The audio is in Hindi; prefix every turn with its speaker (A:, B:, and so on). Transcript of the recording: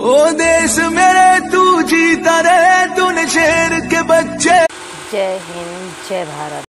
A: ओ देश मेरे तू जीता रहे, तूने शेर के बच्चे।
B: जय हिंद, जय भारत।